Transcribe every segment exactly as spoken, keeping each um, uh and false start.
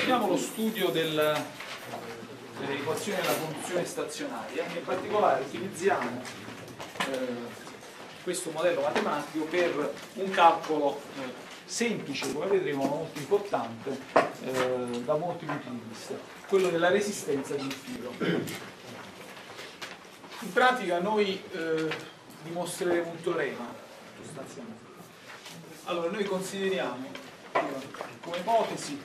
continuiamo lo studio del, delle equazioni della conduzione stazionaria, in particolare utilizziamo eh, questo modello matematico per un calcolo eh, semplice, come vedremo, ma molto importante eh, da molti punti di vista, quello della resistenza di un filo. In pratica noi eh, dimostreremo un teorema sostanzialmente. Allora, noi consideriamo come ipotesi,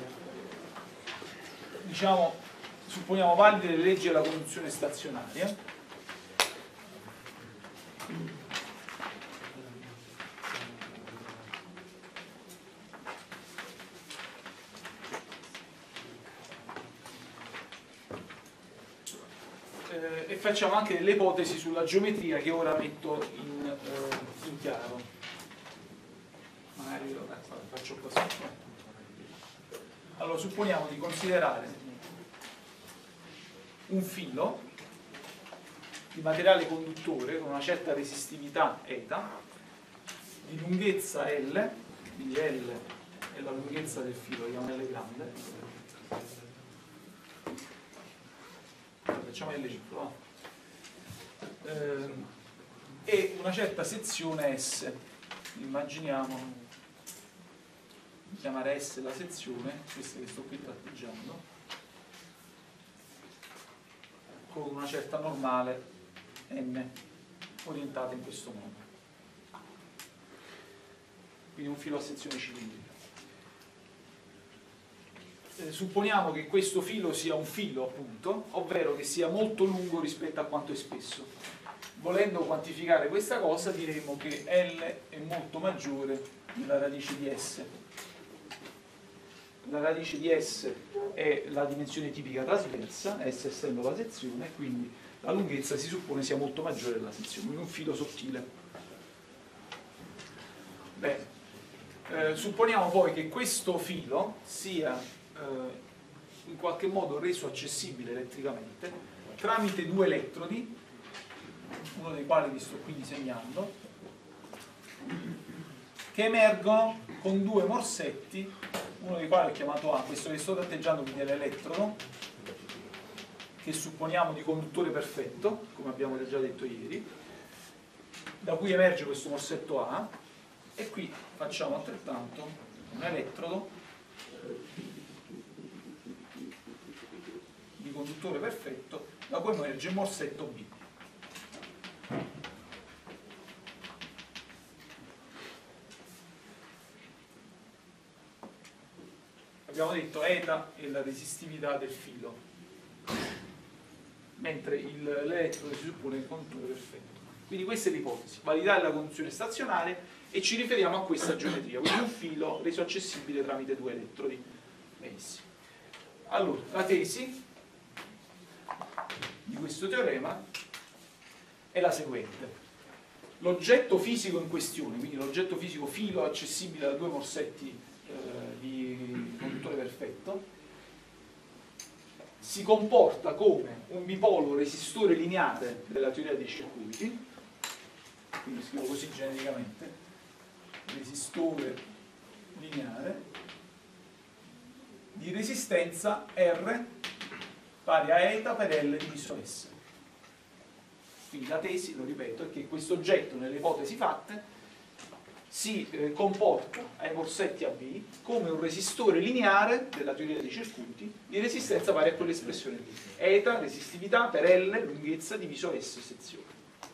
diciamo, supponiamo valide le leggi della conduzione stazionaria. Eh, e facciamo anche delle ipotesi sulla geometria che ora metto in, eh, in chiaro. Magari lo faccio così. Allora, supponiamo di considerare un filo di materiale conduttore con una certa resistività eta, di lunghezza L, quindi L è la lunghezza del filo, chiamiamo L grande, facciamo L piccolo, eh, e una certa sezione S, immaginiamo chiamare S la sezione, questa che sto qui tratteggiando, con una certa normale M orientata in questo modo. Quindi un filo a sezione cilindrica. Eh, supponiamo che questo filo sia un filo, appunto, ovvero che sia molto lungo rispetto a quanto è spesso. Volendo quantificare questa cosa, diremo che L è molto maggiore della radice di S. La radice di S è la dimensione tipica trasversa, S essendo la sezione, quindi la lunghezza si suppone sia molto maggiore della sezione, quindi un filo sottile. Bene, eh, supponiamo poi che questo filo sia eh, in qualche modo reso accessibile elettricamente tramite due elettrodi, uno dei quali vi sto qui disegnando, che emergono con due morsetti, uno dei quali è chiamato A, questo che sto tratteggiando quindi è l'elettrodo, che supponiamo di conduttore perfetto, come abbiamo già detto ieri, da cui emerge questo morsetto A, e qui facciamo altrettanto un elettrodo di conduttore perfetto, da cui emerge il morsetto B. Abbiamo detto eta è la resistività del filo, mentre l'elettrodo si suppone il conduttore perfetto. Quindi questa è l'ipotesi, validare la conduzione stazionaria, e ci riferiamo a questa geometria, quindi un filo reso accessibile tramite due elettrodi. Benissimo. Allora, la tesi di questo teorema è la seguente. L'oggetto fisico in questione, quindi l'oggetto fisico filo accessibile da due morsetti eh, di conduttore perfetto, si comporta come un bipolo resistore lineare della teoria dei circuiti, quindi scrivo così genericamente, resistore lineare di resistenza R pari a eta per L diviso S. Quindi la tesi, lo ripeto, è che questo oggetto nelle ipotesi fatte si eh, comporta ai morsetti A B come un resistore lineare della teoria dei circuiti di resistenza pari a quell'espressione lì. Eta, resistività, per L, lunghezza, diviso S, sezione.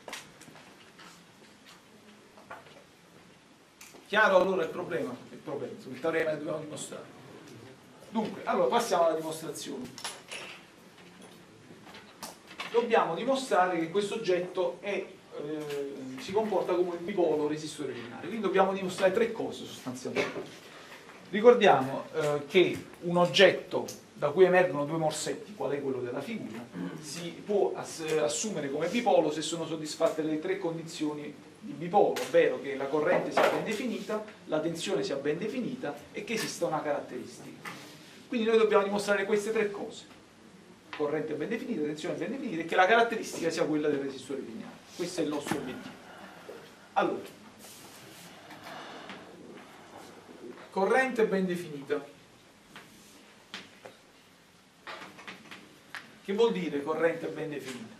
Chiaro allora il problema? Il problema, il teorema che dobbiamo dimostrare. Dunque, allora passiamo alla dimostrazione. Dobbiamo dimostrare che questo oggetto è Eh, si comporta come un bipolo resistore lineare, quindi dobbiamo dimostrare tre cose sostanzialmente. Ricordiamo eh, che un oggetto da cui emergono due morsetti, qual è quello della figura, si può ass assumere come bipolo se sono soddisfatte le tre condizioni di bipolo, ovvero che la corrente sia ben definita, la tensione sia ben definita e che esista una caratteristica. Quindi noi dobbiamo dimostrare queste tre cose: corrente ben definita, tensione ben definita, e che la caratteristica sia quella del resistore lineare. Questo è il nostro obiettivo. Allora, corrente ben definita. Che vuol dire corrente ben definita?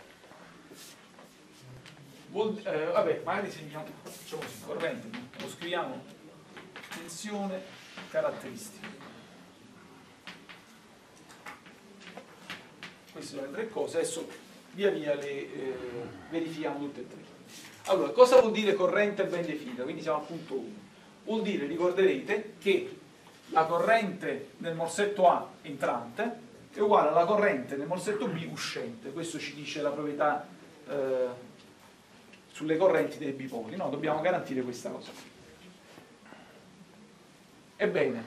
Vuol, eh, vabbè, magari segniamo, facciamo così, corrente, lo scriviamo, tensione, caratteristiche. Queste sono le tre cose, adesso via via le eh, verifichiamo tutte e tre. Allora, cosa vuol dire corrente ben definita? Quindi siamo al punto uno. Vuol dire, ricorderete, che la corrente nel morsetto A entrante è uguale alla corrente nel morsetto B uscente. Questo ci dice la proprietà eh, sulle correnti dei bipoli, no? Dobbiamo garantire questa cosa. Ebbene,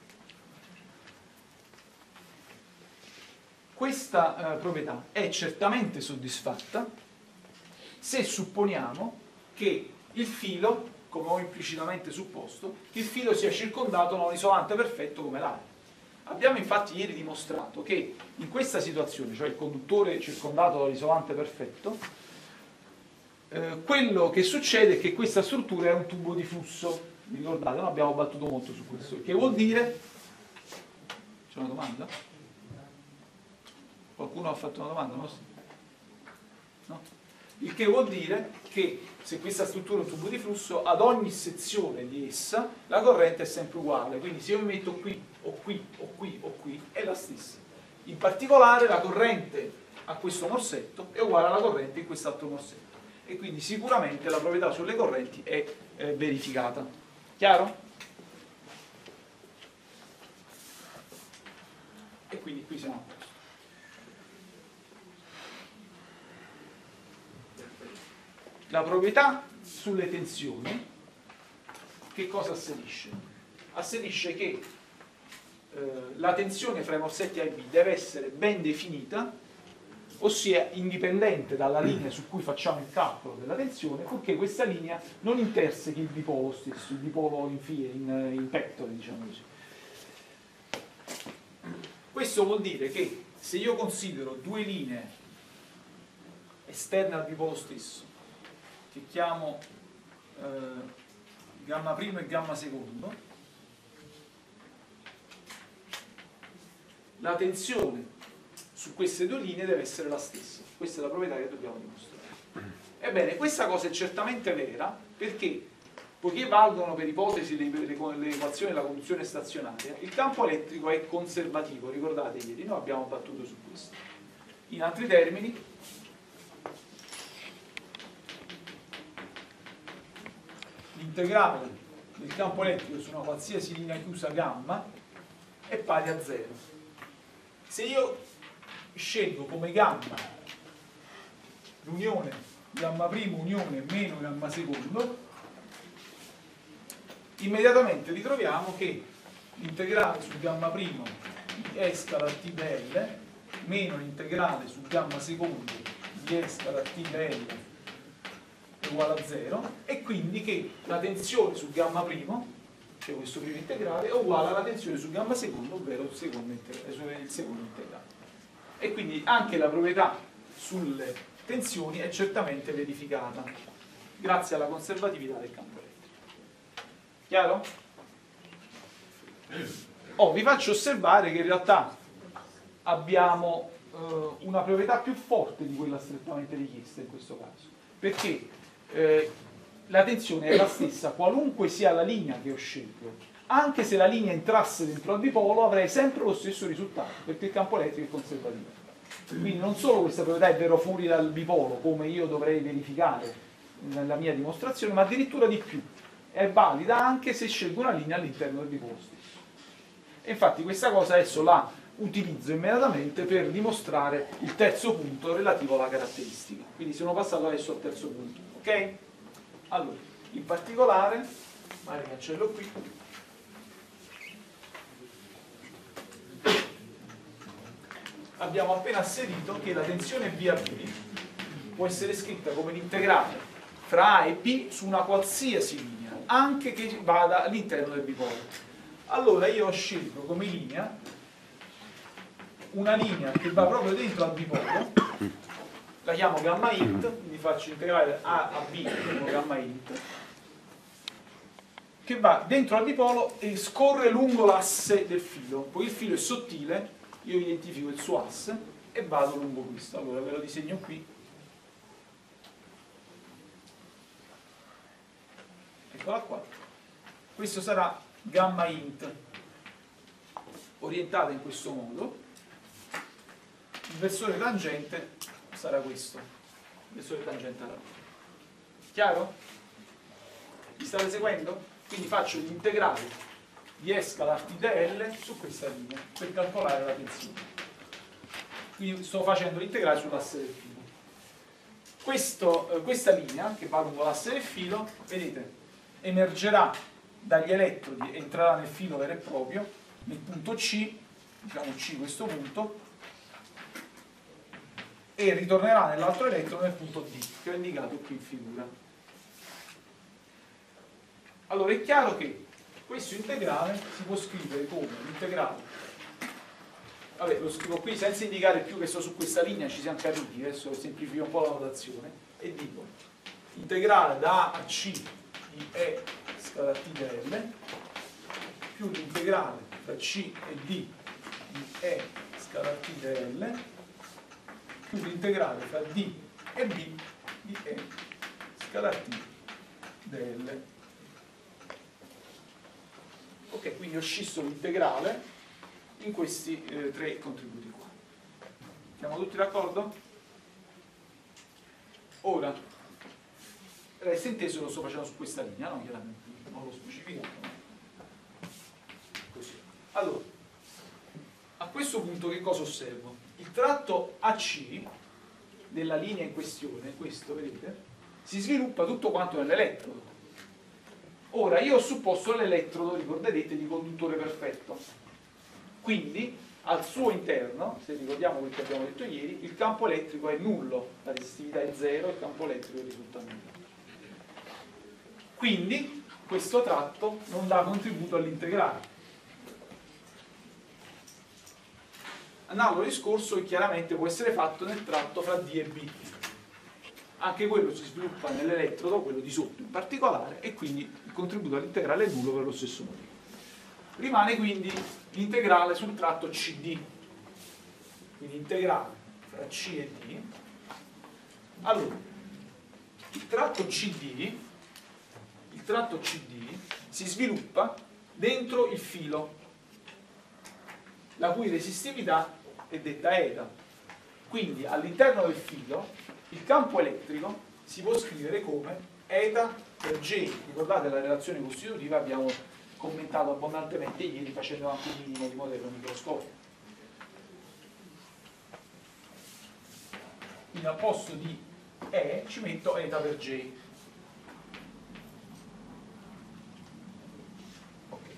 questa eh, proprietà è certamente soddisfatta se supponiamo che il filo, come ho implicitamente supposto, che il filo sia circondato da un isolante perfetto come l'aria. Abbiamo infatti ieri dimostrato che in questa situazione, cioè il conduttore circondato dall'isolante perfetto, eh, quello che succede è che questa struttura è un tubo di flusso. Vi ricordate? Noi abbiamo battuto molto su questo. Che vuol dire? C'è una domanda? Qualcuno ha fatto una domanda? No? No? Il che vuol dire che se questa struttura è un tubo di flusso, ad ogni sezione di essa la corrente è sempre uguale. Quindi se io mi metto qui, o qui, o qui, o qui, è la stessa. In particolare la corrente a questo morsetto è uguale alla corrente in quest'altro morsetto. E quindi sicuramente la proprietà sulle correnti è eh, verificata. Chiaro? E quindi qui siamo a posto. La proprietà sulle tensioni che cosa asserisce? Asserisce che eh, la tensione fra i morsetti A e B deve essere ben definita, ossia indipendente dalla linea su cui facciamo il calcolo della tensione, purché questa linea non intersechi il dipolo stesso, il dipolo in, in, in pettole, diciamo così. Questo vuol dire che se io considero due linee esterne al dipolo stesso, che chiamo eh, gamma primo e gamma secondo, la tensione su queste due linee deve essere la stessa. Questa è la proprietà che dobbiamo dimostrare. Ebbene, questa cosa è certamente vera perché, poiché valgono per ipotesi le, le, le equazioni della conduzione stazionaria, il campo elettrico è conservativo. Ricordate ieri, noi abbiamo battuto su questo. In altri termini, l'integrale del campo elettrico su una qualsiasi linea chiusa gamma è pari a zero. Se io scelgo come gamma l'unione gamma primo unione meno gamma secondo, immediatamente ritroviamo che l'integrale su gamma primo di E scala T L meno l'integrale su gamma secondo di E scala T L uguale a zero, e quindi che la tensione su gamma primo, cioè questo primo integrale, è uguale alla tensione su gamma secondo, ovvero il secondo integrale, il secondo integrale. E quindi anche la proprietà sulle tensioni è certamente verificata grazie alla conservatività del campo elettrico. Chiaro? Oh, vi faccio osservare che in realtà abbiamo eh, una proprietà più forte di quella strettamente richiesta in questo caso, perché Eh, la tensione è la stessa qualunque sia la linea che ho scelto. Anche se la linea entrasse dentro al dipolo avrei sempre lo stesso risultato, perché il campo elettrico è conservativo. Quindi non solo questa proprietà è vero fuori dal dipolo, come io dovrei verificare nella mia dimostrazione, ma addirittura di più, è valida anche se scelgo una linea all'interno del dipolo stesso. E infatti questa cosa adesso la utilizzo immediatamente per dimostrare il terzo punto relativo alla caratteristica. Quindi sono passato adesso al terzo punto. Ok? Allora, in particolare, magari cancello qui, abbiamo appena asserito che la tensione B a B può essere scritta come l'integrale fra A e B su una qualsiasi linea, anche che vada all'interno del bipolo. Allora io ho scelto come linea una linea che va proprio dentro al bipolo, la chiamo gamma int, quindi faccio integrale A a B con gamma int, che va dentro al dipolo e scorre lungo l'asse del filo. Poi il filo è sottile, io identifico il suo asse e vado lungo questo. Allora ve lo disegno qui. Eccola qua. Questo sarà gamma int orientata in questo modo. Il versore tangente sarà questo. Il versore tangente alla rete. Chiaro? Mi state seguendo? Quindi faccio l'integrale di E scalar T dl su questa linea per calcolare la tensione. Quindi sto facendo l'integrale sull'asse del filo. Questo, eh, questa linea che va lungo l'asse del filo, vedete, emergerà dagli elettrodi, entrerà nel filo vero e proprio, nel punto C, diciamo C questo punto, e ritornerà nell'altro elettrodo nel punto D, che ho indicato qui in figura. Allora è chiaro che questo integrale si può scrivere come l'integrale, vabbè lo scrivo qui senza indicare più che sto su questa linea, ci siamo capiti, adesso semplifico un po' la notazione e dico integrale da A a C di E scalar T dl più l'integrale tra C e D di E scalar T dl più l'integrale tra D e B di E scalar T dl. Ok, quindi ho scisso l'integrale in questi eh, tre contributi qua. Siamo tutti d'accordo? Ora, resta inteso, lo sto facendo su questa linea, no? Chiaramente, non l'ho specificato. Così. Allora, a questo punto che cosa osservo? Il tratto A C della linea in questione, questo, vedete, si sviluppa tutto quanto nell'elettrodo. Ora, io ho supposto l'elettrodo, ricorderete, di conduttore perfetto. Quindi, al suo interno, se ricordiamo quel che abbiamo detto ieri, il campo elettrico è nullo, la resistività è zero, il campo elettrico risulta nullo. Quindi, questo tratto non dà contributo all'integrale. Analogo discorso che chiaramente può essere fatto nel tratto fra D e B. Anche quello si sviluppa nell'elettrodo, quello di sotto in particolare, e quindi il contributo all'integrale è nullo per lo stesso motivo. Rimane quindi l'integrale sul tratto C D. Quindi integrale fra C e D. Allora, il tratto C D, il tratto C D si sviluppa dentro il filo, la cui resistività è detta eta. Quindi all'interno del filo il campo elettrico si può scrivere come eta per J. Ricordate la relazione costitutiva, abbiamo commentato abbondantemente ieri facendo anche un minimo di modello microscopico. Quindi al posto di E ci metto eta per J. Okay.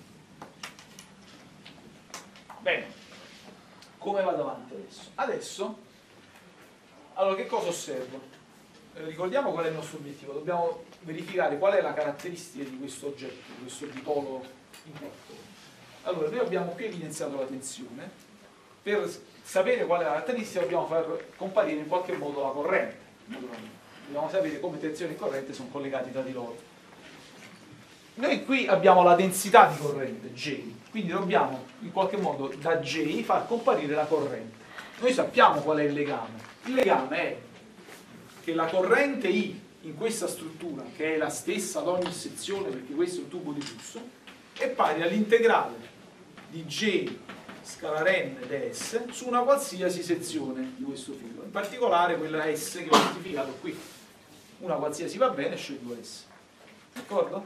Bene, come vado avanti adesso? Adesso allora, che cosa osservo? Eh, ricordiamo qual è il nostro obiettivo, dobbiamo verificare qual è la caratteristica di questo oggetto, di questo dipolo in quattro. Allora, noi abbiamo qui evidenziato la tensione, per sapere qual è la caratteristica dobbiamo far comparire in qualche modo la corrente, naturalmente. Dobbiamo sapere come tensione e corrente sono collegati tra di loro. Noi qui abbiamo la densità di corrente, J, quindi dobbiamo in qualche modo da J far comparire la corrente. Noi sappiamo qual è il legame. Il legame è che la corrente I in questa struttura, che è la stessa ad ogni sezione perché questo è un tubo di flusso, è pari all'integrale di J scalar n ds su una qualsiasi sezione di questo filo, in particolare quella S che ho identificato qui. Una qualsiasi va bene, scelgo S. D'accordo?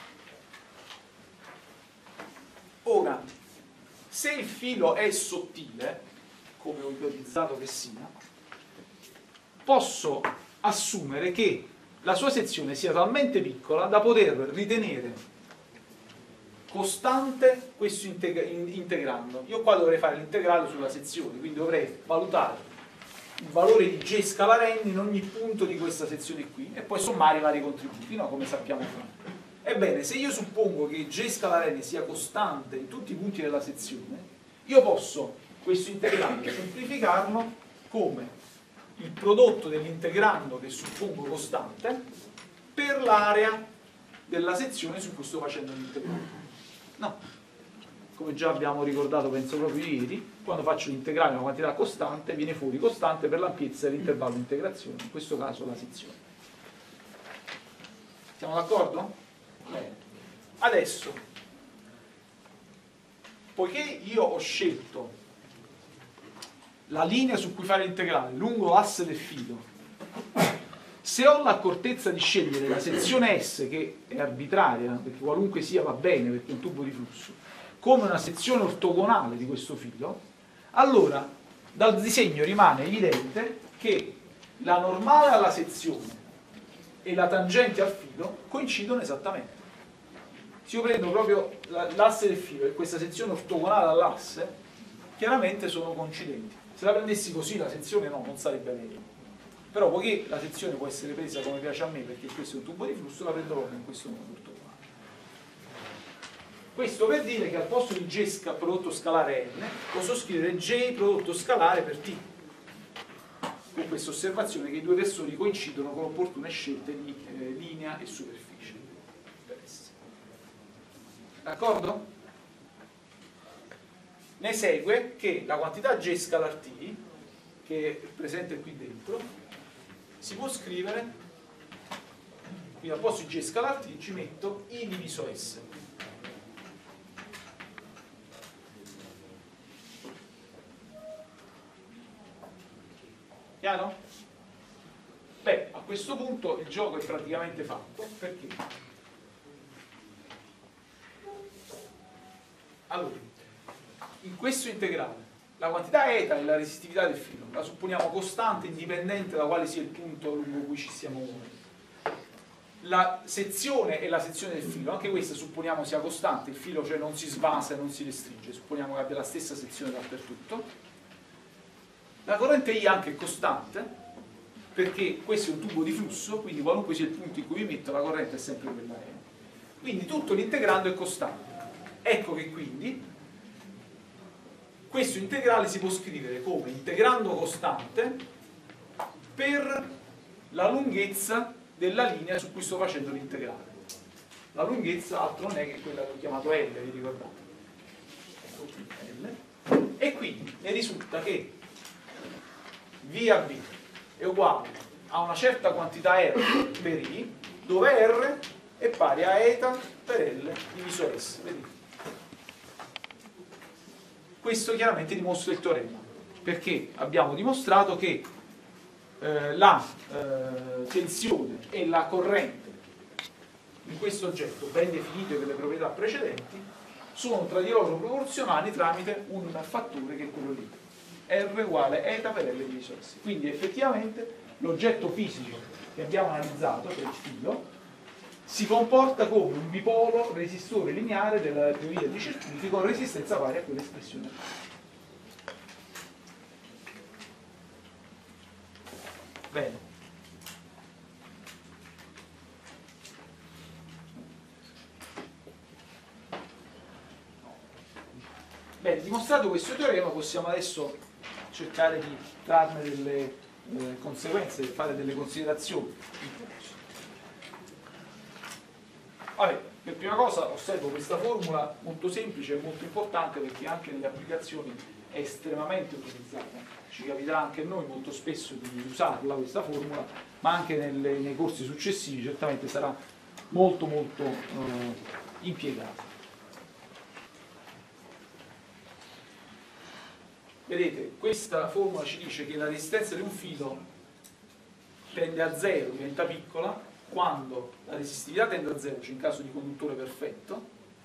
Ora, se il filo è sottile, come ho ipotizzato che sia, posso assumere che la sua sezione sia talmente piccola da poter ritenere costante questo integrando. Io qua dovrei fare l'integrale sulla sezione, quindi dovrei valutare il valore di J scalar n in ogni punto di questa sezione qui e poi sommare i vari contributi, no? Come sappiamo fare. Ebbene, se io suppongo che J scalar n sia costante in tutti i punti della sezione, io posso questo integrale semplificarlo come il prodotto dell'integrando che suppongo costante per l'area della sezione su cui sto facendo l'integrale. No. come già abbiamo ricordato penso proprio ieri, quando faccio l'integrale di una quantità costante viene fuori costante per l'ampiezza dell'intervallo di integrazione, in questo caso la sezione. Siamo d'accordo? Bene. Adesso, poiché io ho scelto la linea su cui fare l'integrale lungo l'asse del filo, se ho l'accortezza di scegliere la sezione S, che è arbitraria, perché qualunque sia va bene perché è un tubo di flusso, come una sezione ortogonale di questo filo, allora dal disegno rimane evidente che la normale alla sezione e la tangente al filo coincidono esattamente. Se io prendo proprio l'asse del filo e questa sezione ortogonale all'asse, chiaramente sono coincidenti. Se la prendessi così la sezione no, non sarebbe meglio. Però poiché la sezione può essere presa come piace a me, perché questo è un tubo di flusso, la prendo proprio in questo modo ortogonale. Questo per dire che al posto di J prodotto scalare N posso scrivere J prodotto scalare per T, con questa osservazione che i due versori coincidono con opportune scelte di eh, linea e superficie per S. D'accordo? Ne segue che la quantità J scalar T, che è presente qui dentro, si può scrivere, quindi al posto di J scalar T ci metto I diviso S. Chiaro? Beh, a questo punto il gioco è praticamente fatto, perché? Allora, in questo integrale, la quantità eta è la resistività del filo, la supponiamo costante indipendente da quale sia il punto lungo cui ci stiamo muovendo. La sezione è la sezione del filo, anche questa supponiamo sia costante, il filo cioè non si svasa e non si restringe, supponiamo che abbia la stessa sezione dappertutto. La corrente I anche è costante, perché questo è un tubo di flusso, quindi qualunque sia il punto in cui mi metto la corrente è sempre quella E. Quindi tutto l'integrando è costante. Ecco che quindi questo integrale si può scrivere come integrando costante per la lunghezza della linea su cui sto facendo l'integrale. La lunghezza altro non è che quella che ho chiamato L, vi ricordate? L. E quindi ne risulta che V a B è uguale a una certa quantità R per I, dove R è pari a eta per L diviso S. Vedete? Questo chiaramente dimostra il teorema, perché abbiamo dimostrato che eh, la eh, tensione e la corrente in questo oggetto, ben definite per le proprietà precedenti, sono tra di loro proporzionali tramite un fattore che è quello lì. R uguale eta per L diviso S. Quindi effettivamente l'oggetto fisico che abbiamo analizzato, cioè il filo, si comporta come un bipolo resistore lineare della teoria di circuiti con resistenza pari a quell'espressione. Bene. Bene, dimostrato questo teorema possiamo adesso cercare di trarne delle eh, conseguenze e fare delle considerazioni. Vabbè, per prima cosa osservo questa formula molto semplice e molto importante, perché anche nelle applicazioni è estremamente utilizzata. Ci capiterà anche a noi molto spesso di usarla questa formula, ma anche nelle, nei corsi successivi certamente sarà molto molto eh, impiegata. Vedete, questa formula ci dice che la resistenza di un filo tende a zero, diventa piccola, quando la resistività tende a zero, cioè in caso di conduttore perfetto,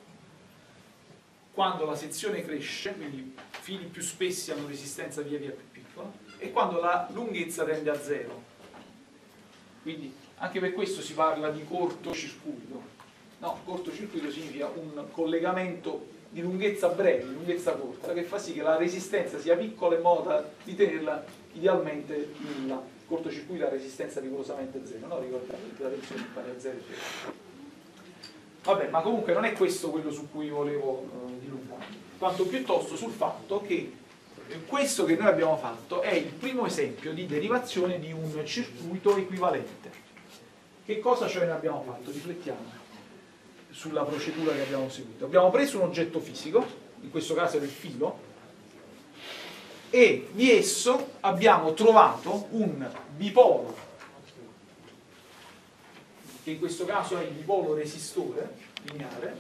quando la sezione cresce, quindi fili più spessi hanno resistenza via via più piccola, e quando la lunghezza tende a zero. Quindi anche per questo si parla di cortocircuito. No, cortocircuito significa un collegamento di lunghezza breve, di lunghezza corta, che fa sì che la resistenza sia piccola in modo da di tenerla idealmente nulla. Cortocircuito ha resistenza rigorosamente zero, no? Ricordate che la tensione è pari a zero. Vabbè, ma comunque non è questo quello su cui volevo eh, dilungarmi, quanto piuttosto sul fatto che questo che noi abbiamo fatto è il primo esempio di derivazione di un circuito equivalente. Che cosa cioè noi abbiamo fatto? Riflettiamo sulla procedura che abbiamo seguito. Abbiamo preso un oggetto fisico, in questo caso era il filo, e di esso abbiamo trovato un bipolo, che in questo caso è il bipolo resistore lineare,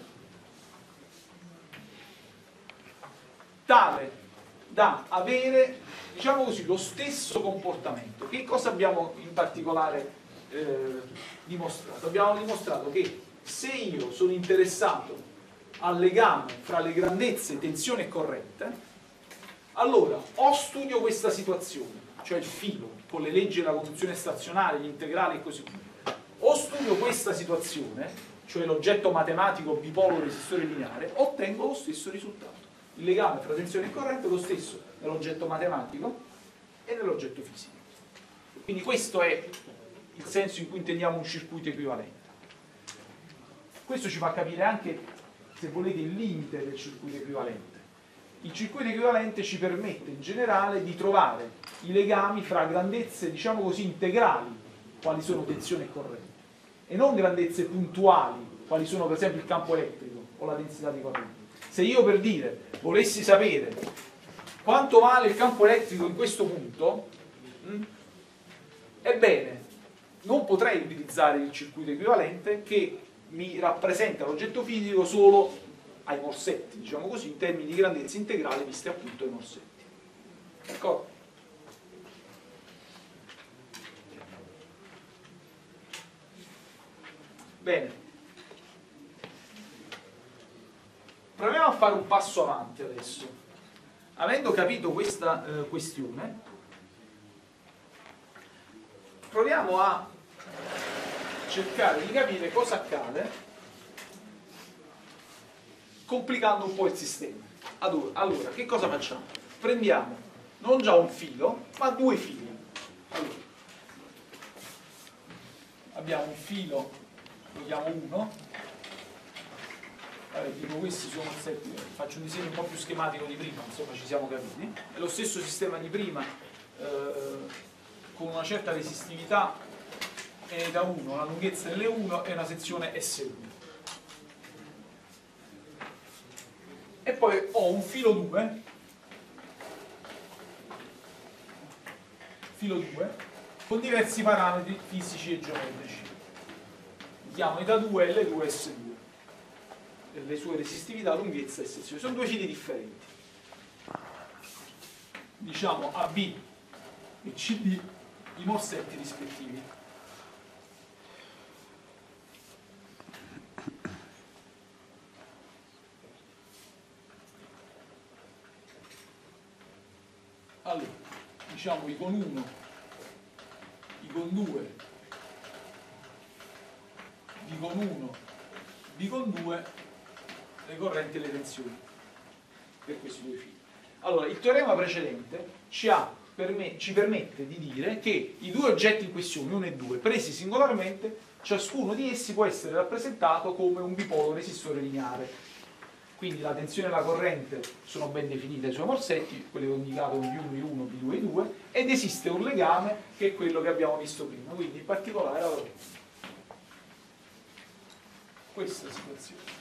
tale da avere, diciamo così, lo stesso comportamento. Che cosa abbiamo in particolare eh, dimostrato? Abbiamo dimostrato che se io sono interessato al legame fra le grandezze tensione e corrente, allora o studio questa situazione, cioè il filo, con le leggi della conduzione stazionaria, gli integrali e così via, o studio questa situazione, cioè l'oggetto matematico bipolo resistore lineare, ottengo lo stesso risultato. Il legame fra tensione e corrente è lo stesso nell'oggetto matematico e nell'oggetto fisico. Quindi questo è il senso in cui intendiamo un circuito equivalente. Questo ci fa capire anche, se volete, il limite del circuito equivalente. Il circuito equivalente ci permette in generale di trovare i legami fra grandezze, diciamo così, integrali, quali sono tensione e corrente, e non grandezze puntuali, quali sono per esempio il campo elettrico o la densità di corrente. Se io, per dire, volessi sapere quanto vale il campo elettrico in questo punto, mh, ebbene, non potrei utilizzare il circuito equivalente che mi rappresenta l'oggetto fisico solo ai morsetti, diciamo così, in termini di grandezza integrale viste appunto ai morsetti. D'accordo? Bene. Proviamo a fare un passo avanti adesso. Avendo capito questa eh, questione, proviamo a cercare di capire cosa accade complicando un po' il sistema. Allora, che cosa facciamo? Prendiamo non già un filo, ma due fili. Allora, abbiamo un filo, lo chiamo uno. Vabbè, tipo questi sono set, faccio un disegno un po' più schematico di prima, insomma ci siamo capiti. È lo stesso sistema di prima, eh, con una certa resistività E da uno, la lunghezza delle uno è una sezione S uno. E poi ho un filo due, filo due, con diversi parametri fisici e geometrici. Li chiamo eta due, L due, S due. Le sue resistività, lunghezza e sezione. Sono due fili differenti. Diciamo A B e C D i morsetti rispettivi. Allora, diciamo I con uno, I con due, B con uno, B con due, le correnti e le tensioni per questi due fili. Allora, il teorema precedente ci, ha, per me, ci permette di dire che i due oggetti in questione, uno e due, presi singolarmente, ciascuno di essi può essere rappresentato come un bipolo resistore lineare. Quindi la tensione e la corrente sono ben definite ai suoi morsetti, quelli che ho indicato B uno, I uno, B due, I due, ed esiste un legame che è quello che abbiamo visto prima. Quindi in particolare allora, questa situazione.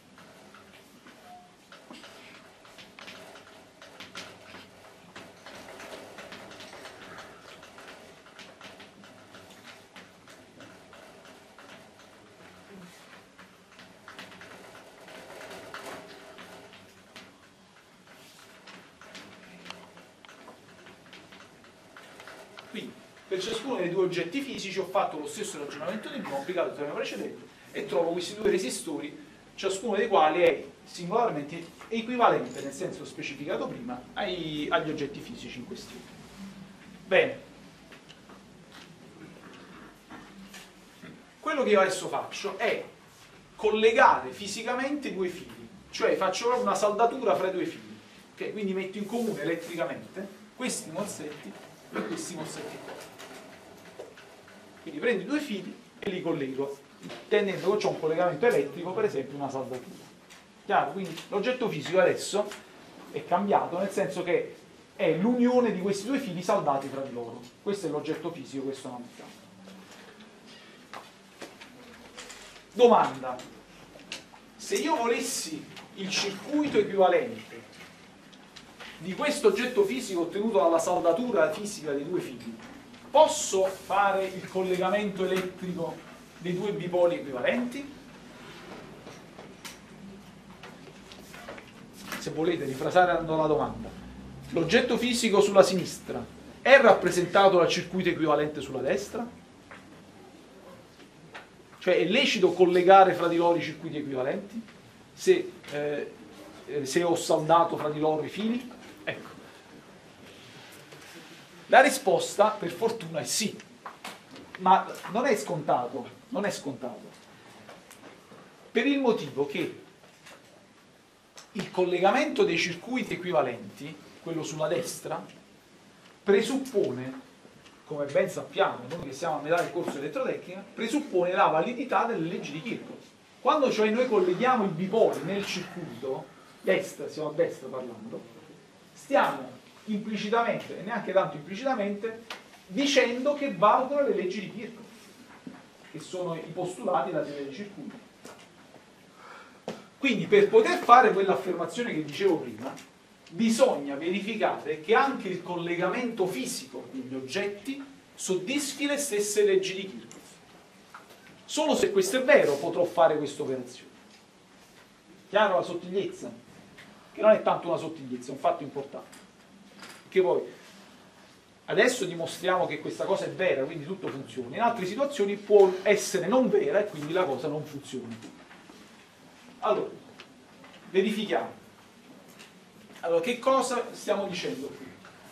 Quindi, per ciascuno dei due oggetti fisici ho fatto lo stesso ragionamento di prima, ho applicato il teorema precedente e trovo questi due resistori, ciascuno dei quali è singolarmente equivalente, nel senso specificato prima, ai, agli oggetti fisici in questione. Bene. Quello che io adesso faccio è collegare fisicamente i due fili, cioè faccio proprio una saldatura fra i due fili, okay? Quindi metto in comune elettricamente questi morsetti e questi morsetti qua. Quindi prendo i due fili e li collego, intendendo che c'è un collegamento elettrico, per esempio una saldatura. Chiaro? Quindi l'oggetto fisico adesso è cambiato, nel senso che è l'unione di questi due fili saldati fra di loro. Questo è l'oggetto fisico che sto analizzando. Domanda: se io volessi il circuito equivalente di questo oggetto fisico ottenuto dalla saldatura fisica dei due fili, posso fare il collegamento elettrico dei due bipoli equivalenti? Se volete, rifrasando la domanda, l'oggetto fisico sulla sinistra è rappresentato dal circuito equivalente sulla destra? Cioè è lecito collegare fra di loro i circuiti equivalenti se, eh, se ho saldato fra di loro i fili? Ecco. La risposta, per fortuna, è sì. Ma non è scontato, non è scontato. Per il motivo che il collegamento dei circuiti equivalenti, quello sulla destra, presuppone, come ben sappiamo, noi che siamo a metà del corso di elettrotecnica, presuppone la validità delle leggi di Kirchhoff. Quando cioè noi colleghiamo i bipoli nel circuito, destra, siamo a destra parlando, stiamo implicitamente, e neanche tanto implicitamente, dicendo che valgono le leggi di Kirchhoff, che sono i postulati della teoria dei circuiti. Quindi per poter fare quell'affermazione che dicevo prima, bisogna verificare che anche il collegamento fisico degli oggetti soddisfi le stesse leggi di Kirchhoff. Solo se questo è vero potrò fare questa operazione. Chiaro la sottigliezza? Che non è tanto una sottigliezza, è un fatto importante. Che poi adesso dimostriamo che questa cosa è vera, quindi tutto funziona. In altre situazioni può essere non vera e quindi la cosa non funziona. Allora, verifichiamo. Allora, che cosa stiamo dicendo qui?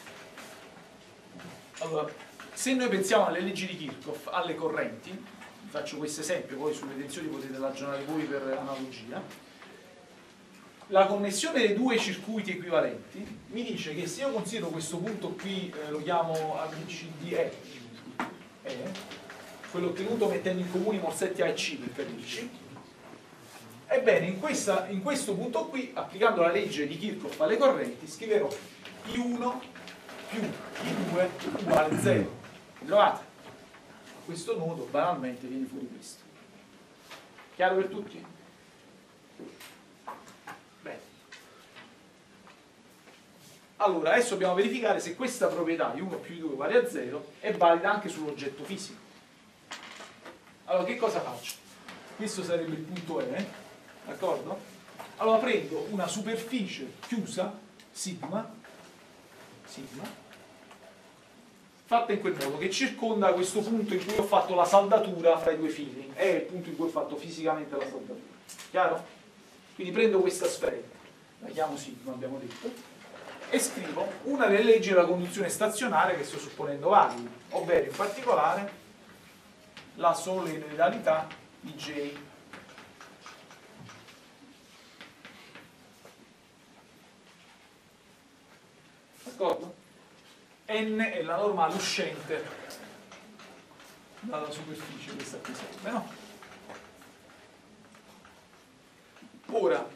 Allora, se noi pensiamo alle leggi di Kirchhoff, alle correnti, faccio questo esempio, poi sulle tensioni potete ragionare voi per analogia, la connessione dei due circuiti equivalenti mi dice che se io considero questo punto qui, eh, lo chiamo A B C D E, E, quello ottenuto mettendo in comune i morsetti A e C per capirci, ebbene in, questa, in questo punto qui, applicando la legge di Kirchhoff alle correnti, scriverò I uno più I due uguale a zero. Trovate? Questo nodo banalmente viene fuori questo. Chiaro per tutti? Bene. Allora, adesso dobbiamo verificare se questa proprietà I uno più I due uguale a zero è valida anche sull'oggetto fisico. Allora, che cosa faccio? Questo sarebbe il punto E. D'accordo? Allora prendo una superficie chiusa, sigma, sigma, fatta in quel modo, che circonda questo punto in cui ho fatto la saldatura fra i due fili. È il punto in cui ho fatto fisicamente la saldatura. Chiaro? Quindi prendo questa sferetta, la chiamo sigma, abbiamo detto, e scrivo una delle leggi della conduzione stazionaria che sto supponendo valide, ovvero in particolare la solenoidalità di J. D'accordo? N è la normale uscente dalla superficie, questa qui serve, no? Ora,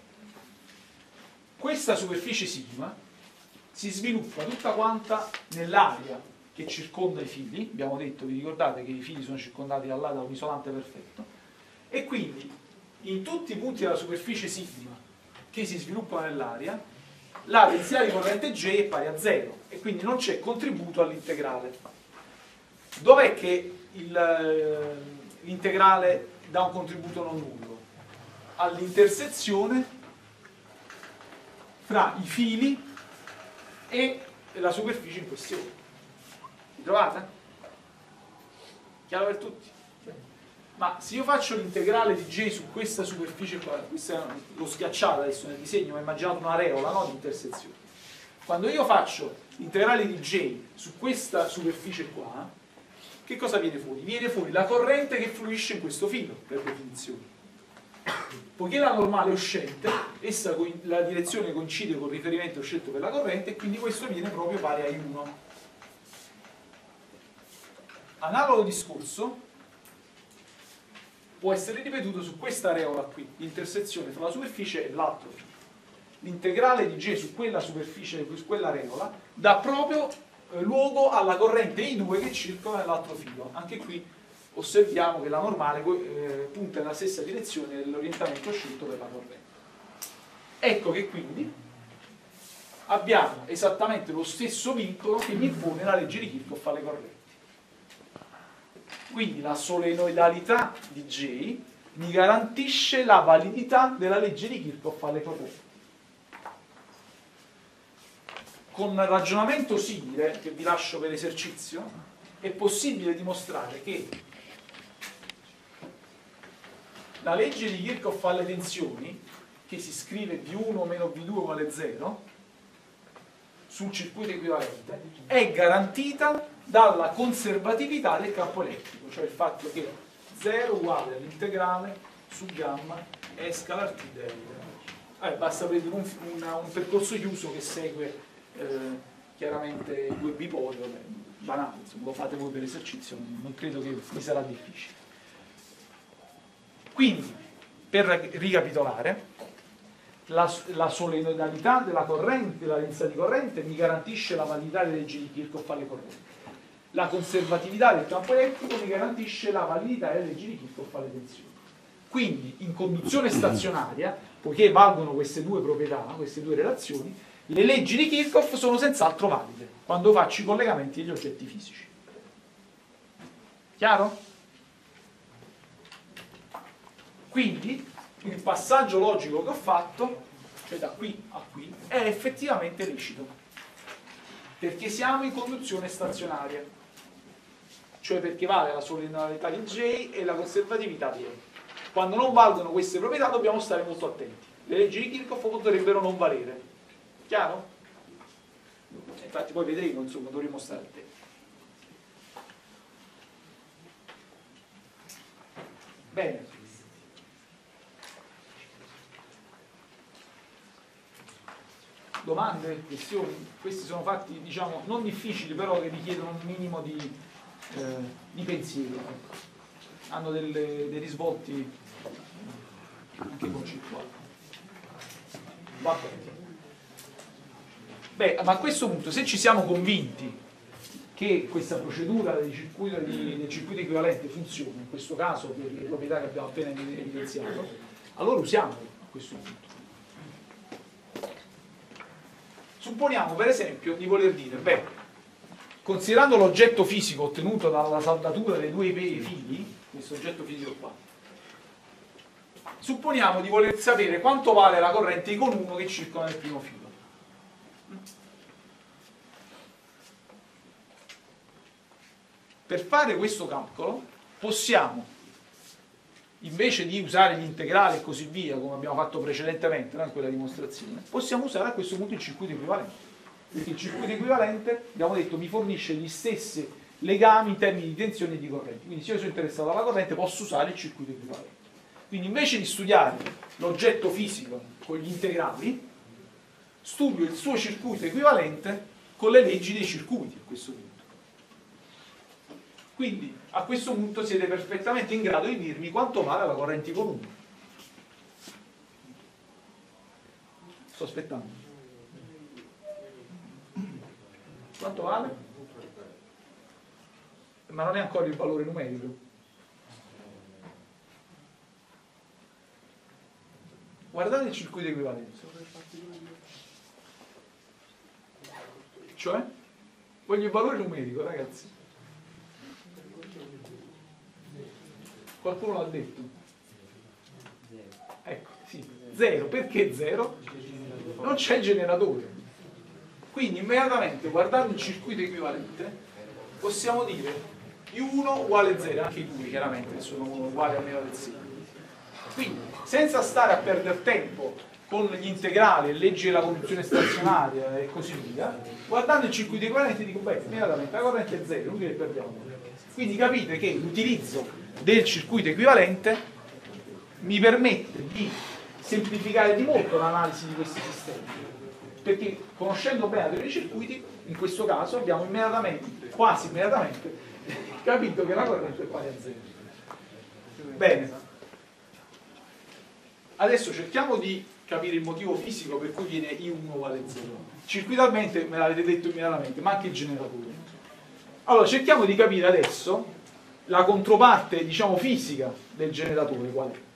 questa superficie sigma si sviluppa tutta quanta nell'area che circonda i fili. Abbiamo detto, vi ricordate che i fili sono circondati da là da un isolante perfetto, e quindi in tutti i punti della superficie sigma che si sviluppano nell'area la densità di corrente J è pari a zero e quindi non c'è contributo all'integrale. Dov'è che l'integrale dà un contributo non nullo? All'intersezione fra i fili e la superficie in questione. Vi trovate? Chiaro per tutti? Ma se io faccio l'integrale di J su questa superficie qua, questa l'ho schiacciata adesso nel disegno, ma immaginate un'areola, no, di intersezione. Quando io faccio l'integrale di J su questa superficie qua, che cosa viene fuori? Viene fuori la corrente che fluisce in questo filo, per definizione. Poiché la normale è uscente, essa, la direzione coincide col riferimento scelto per la corrente, e quindi questo viene proprio pari a I uno. Analogo discorso può essere ripetuto su questa areola qui, l'intersezione tra la superficie e l'altro filo. L'integrale di J su quella superficie, su quell'areola, dà proprio eh, luogo alla corrente I due che circola nell'altro filo. Anche qui osserviamo che la normale eh, punta nella stessa direzione dell'orientamento scelto per la corrente. Ecco che quindi abbiamo esattamente lo stesso vincolo che mi impone la legge di Kirchhoff alle correnti. Quindi la solenoidalità di J mi garantisce la validità della legge di Kirchhoff alle correnti. Con un ragionamento simile, che vi lascio per esercizio, è possibile dimostrare che la legge di Kirchhoff alle tensioni, che si scrive V uno meno V due uguale zero, sul circuito equivalente, è garantita dalla conservatività del campo elettrico, cioè il fatto che zero uguale all'integrale su gamma è scalar t del. Eh, basta prendere un, una, un percorso chiuso che segue eh, chiaramente due bipoli, vabbè, banale, insomma, lo fate voi per esercizio, non credo che vi sarà difficile. Quindi, per ricapitolare, la, la solenoidalità della corrente, della densità di corrente, mi garantisce la validità delle leggi di Kirchhoff alle correnti. La conservatività del campo elettrico mi garantisce la validità delle leggi di Kirchhoff alle tensioni. Quindi, in conduzione stazionaria, poiché valgono queste due proprietà, queste due relazioni, le leggi di Kirchhoff sono senz'altro valide quando faccio i collegamenti degli oggetti fisici. Chiaro? Quindi il passaggio logico che ho fatto, cioè da qui a qui, è effettivamente lecito, perché siamo in conduzione stazionaria, cioè perché vale la solenoidalità di J e la conservatività di E. Quando non valgono queste proprietà dobbiamo stare molto attenti. Le leggi di Kirchhoff potrebbero non valere. Chiaro? Infatti poi vedremo, insomma, dovremo stare attenti. Bene. Domande, questioni? Questi sono fatti, diciamo, non difficili, però che richiedono un minimo di, eh, di pensiero. Hanno delle, dei risvolti anche concettuali. Va bene. Beh, ma a questo punto, se ci siamo convinti che questa procedura del circuito, di, del circuito equivalente funziona, in questo caso per le proprietà che abbiamo appena evidenziato, allora usiamolo a questo punto. Supponiamo per esempio di voler dire, beh, considerando l'oggetto fisico ottenuto dalla saldatura dei due fili, questo oggetto fisico qua, supponiamo di voler sapere quanto vale la corrente I con uno che circola nel primo filo. Per fare questo calcolo possiamo, invece di usare gli integrali e così via, come abbiamo fatto precedentemente, no, in quella dimostrazione, possiamo usare a questo punto il circuito equivalente. Perché il circuito equivalente, abbiamo detto, mi fornisce gli stessi legami in termini di tensione e di corrente. Quindi se io sono interessato alla corrente posso usare il circuito equivalente. Quindi invece di studiare l'oggetto fisico con gli integrali, studio il suo circuito equivalente con le leggi dei circuiti a questo punto. Quindi a questo punto siete perfettamente in grado di dirmi quanto vale la corrente I con uno. Sto aspettando. Quanto vale? Ma non è ancora il valore numerico. Guardate il circuito equivalente. Cioè? Voglio il valore numerico, ragazzi. Qualcuno l'ha detto? Ecco, sì, zero. Perché zero? Non c'è il generatore. Quindi immediatamente guardando il circuito equivalente possiamo dire I uno uguale zero, anche I due chiaramente sono uguali a meno del sei. Quindi senza stare a perdere tempo con gli integrali, leggi della conduzione stazionaria e così via, guardando il circuito equivalente dico, beh, immediatamente la corrente è zero, inutile che perdiamo. Quindi capite che l'utilizzo del circuito equivalente mi permette di semplificare di molto l'analisi di questi sistemi, perché conoscendo bene la teoria dei circuiti, in questo caso abbiamo immediatamente, quasi immediatamente, capito che la corrente è pari a zero. Bene, adesso cerchiamo di capire il motivo fisico per cui viene I uno uguale a zero. Circuitalmente me l'avete detto immediatamente, ma anche il generatore. Allora cerchiamo di capire adesso la controparte, diciamo, fisica del generatore qual è?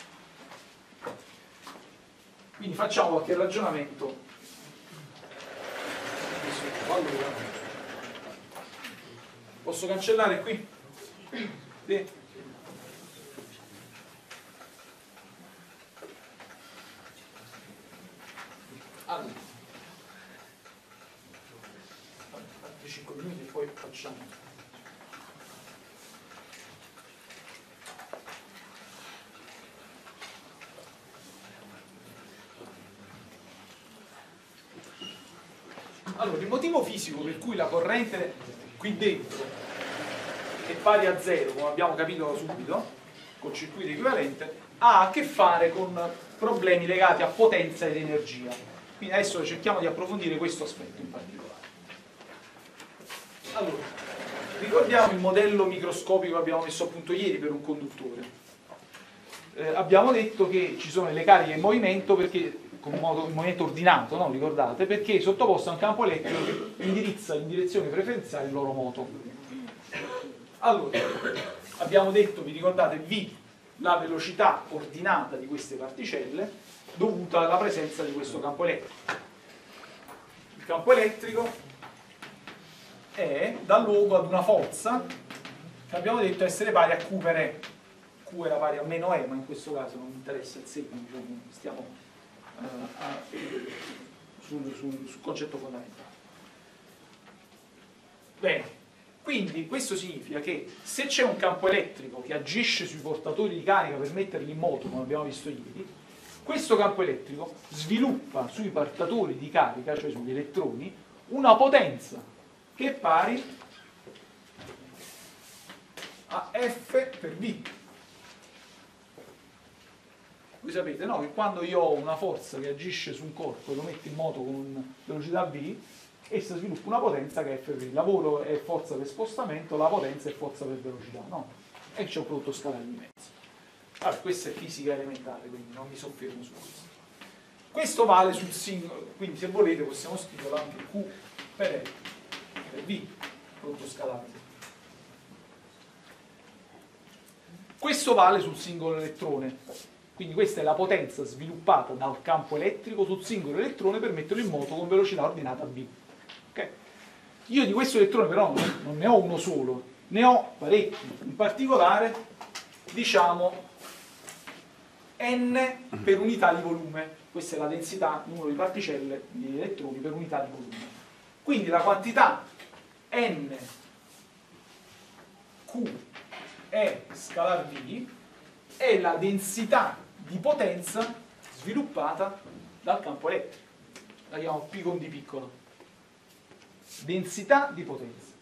Quindi facciamo qualche ragionamento. Allora, posso cancellare qui? Sì. Allora, altri cinque minuti e poi facciamo. Allora, il motivo fisico per cui la corrente qui dentro è pari a zero, come abbiamo capito subito, col circuito equivalente, ha a che fare con problemi legati a potenza ed energia. Quindi adesso cerchiamo di approfondire questo aspetto in particolare. Allora, ricordiamo il modello microscopico che abbiamo messo a punto ieri per un conduttore. Eh, abbiamo detto che ci sono le cariche in movimento perché con un, modo, un movimento ordinato, no? Ricordate? Perché è sottoposto a un campo elettrico che indirizza in direzione preferenziale il loro moto. Allora, abbiamo detto, vi ricordate, V, la velocità ordinata di queste particelle dovuta alla presenza di questo campo elettrico. Il campo elettrico è, dà luogo ad una forza che abbiamo detto essere pari a Q per E. Q era pari a meno E, ma in questo caso non mi interessa il segno, diciamo, stiamo Sul, sul, sul concetto fondamentale. Bene, quindi questo significa che se c'è un campo elettrico che agisce sui portatori di carica per metterli in moto, come abbiamo visto ieri, questo campo elettrico sviluppa sui portatori di carica, cioè sugli elettroni, una potenza che è pari a F per V. Voi sapete, no? Che quando io ho una forza che agisce su un corpo e lo metto in moto con velocità V, essa sviluppa una potenza che è F per V. Il lavoro è forza per spostamento, la potenza è forza per velocità, no? E c'è un prodotto scalare di mezzo. Allora, questa è fisica elementare, quindi non mi soffermo su questo. Questo vale sul singolo, quindi se volete possiamo scriverlo anche Q per E per V, prodotto scalare. Questo vale sul singolo elettrone. Quindi questa è la potenza sviluppata dal campo elettrico sul singolo elettrone per metterlo in moto con velocità ordinata V. Okay? Io di questo elettrone però non ne ho uno solo, ne ho parecchi. In particolare, diciamo, N per unità di volume. Questa è la densità, il numero di particelle, di elettroni per unità di volume. Quindi la quantità N Q E scalar V è la densità di potenza sviluppata dal campo elettrico. La chiamiamo P con D piccolo. Densità di potenza.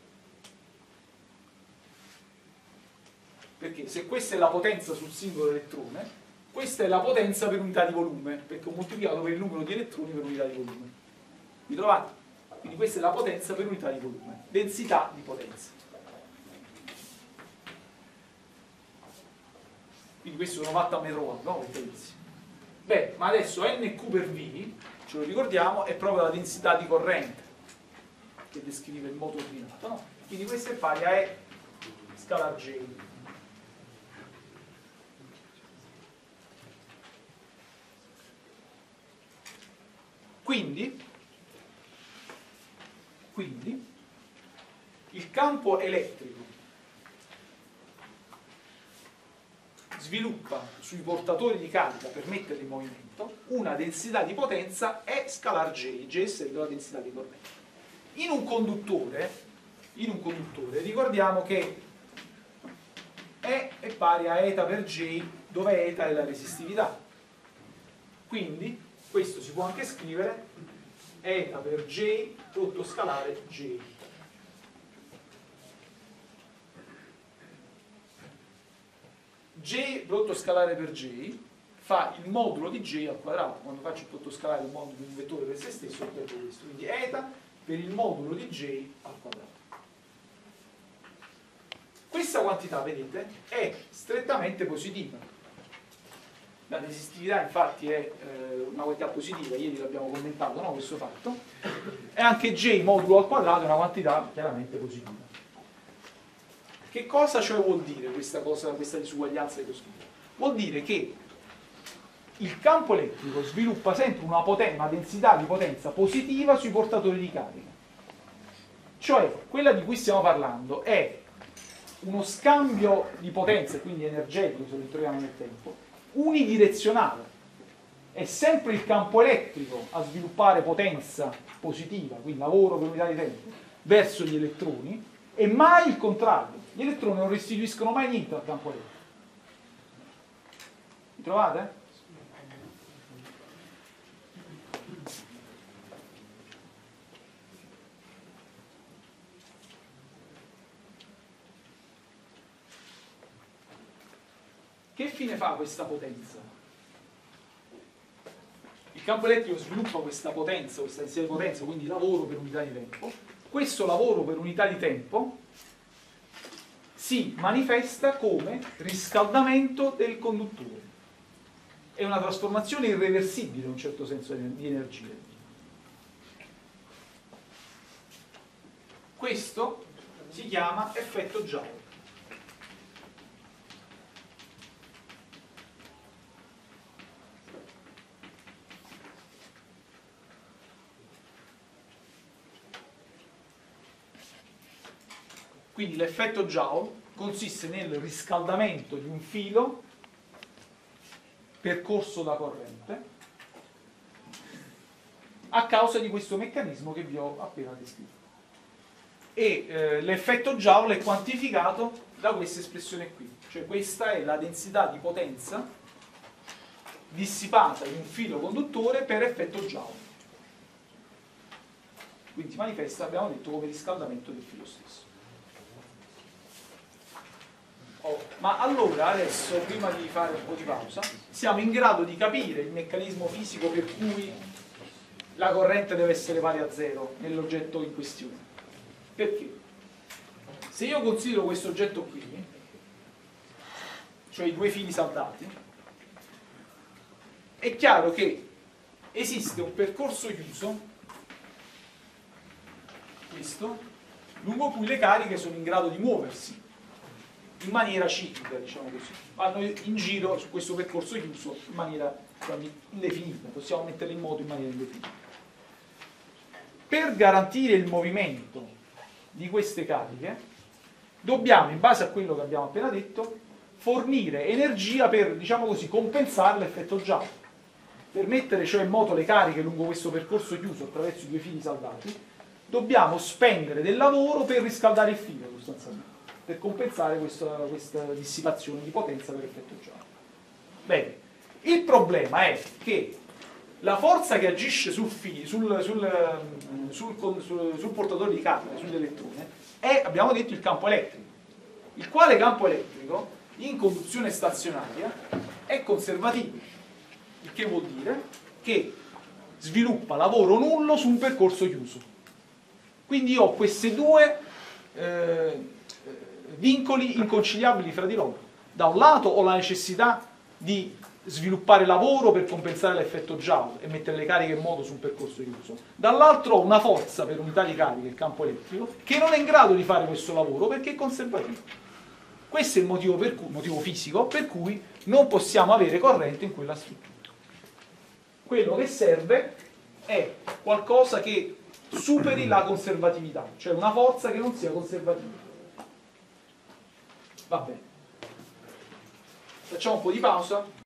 Perché se questa è la potenza sul singolo elettrone, questa è la potenza per unità di volume, perché ho moltiplicato per il numero di elettroni per unità di volume. Vi trovate? Quindi questa è la potenza per unità di volume. Densità di potenza. Quindi questo sono fatto a metro quadro, no? Beh, ma adesso N Q per V, ce lo ricordiamo, è proprio la densità di corrente che descrive il moto ordinato, no? Quindi questo è pari a E scalar J. Quindi, quindi il campo elettrico sviluppa sui portatori di carica per metterli in movimento una densità di potenza E scalar J, J essendo la densità di corrente. In un conduttore, in un conduttore ricordiamo che E è pari a eta per J, dove eta è la resistività. Quindi questo si può anche scrivere eta per J prodotto scalare J. J prodotto scalare per J fa il modulo di J al quadrato. Quando faccio il prodotto scalare un modulo di un vettore per se stesso ottengo questo. Quindi eta per il modulo di J al quadrato. Questa quantità, vedete, è strettamente positiva. La resistività infatti è eh, una quantità positiva, ieri l'abbiamo commentato, no, questo fatto. E anche J modulo al quadrato è una quantità chiaramente positiva. Che cosa cioè vuol dire questa cosa, questa disuguaglianza che ho scritto? Vuol dire che il campo elettrico sviluppa sempre una, poten- una densità di potenza positiva sui portatori di carica. Cioè, quella di cui stiamo parlando è uno scambio di potenza, quindi energetico, se lo ritroviamo nel tempo, unidirezionale. È sempre il campo elettrico a sviluppare potenza positiva, quindi lavoro per unità di tempo, verso gli elettroni, e mai il contrario. Gli elettroni non restituiscono mai niente al campo elettrico. Mi trovate? Che fine fa questa potenza? Il campo elettrico sviluppa questa potenza, questa densità di potenza, quindi lavoro per unità di tempo. Questo lavoro per unità di tempo si manifesta come riscaldamento del conduttore. È una trasformazione irreversibile in un certo senso di energia. Questo si chiama effetto Joule. Quindi l'effetto Joule consiste nel riscaldamento di un filo percorso da corrente a causa di questo meccanismo che vi ho appena descritto. E eh, l'effetto Joule è quantificato da questa espressione qui, cioè questa è la densità di potenza dissipata in un filo conduttore per effetto Joule. Quindi si manifesta, abbiamo detto, come riscaldamento del filo stesso. Oh, ma allora adesso, prima di fare un po' di pausa, siamo in grado di capire il meccanismo fisico per cui la corrente deve essere pari a zero nell'oggetto in questione. Perché? Se io considero questo oggetto qui, cioè i due fili saldati, è chiaro che esiste un percorso chiuso, questo, lungo cui le cariche sono in grado di muoversi in maniera ciclica, diciamo così, vanno in giro su questo percorso chiuso in maniera indefinita, possiamo metterlo in moto in maniera indefinita. Per garantire il movimento di queste cariche dobbiamo, in base a quello che abbiamo appena detto, fornire energia per, diciamo così, compensare l'effetto Joule, per mettere cioè in moto le cariche lungo questo percorso chiuso attraverso i due fili saldati. Dobbiamo spendere del lavoro per riscaldare il filo, sostanzialmente, per compensare questa, questa dissipazione di potenza per effetto Joule. Bene, il problema è che la forza che agisce sul, filo, sul, sul, sul, sul, sul portatore di carica, sull'elettrone, è, abbiamo detto, il campo elettrico, il quale campo elettrico in conduzione stazionaria è conservativo, il che vuol dire che sviluppa lavoro nullo su un percorso chiuso. Quindi io ho questi due eh, vincoli inconciliabili fra di loro. Da un lato ho la necessità di sviluppare lavoro per compensare l'effetto Joule e mettere le cariche in moto su un percorso chiuso, dall'altro ho una forza per unità di carica, il campo elettrico, che non è in grado di fare questo lavoro perché è conservativo. Questo è il motivo, per cui, motivo fisico per cui non possiamo avere corrente in quella struttura. Quello che serve è qualcosa che superi la conservatività, cioè una forza che non sia conservativa. Va bene. Facciamo un po' di pausa.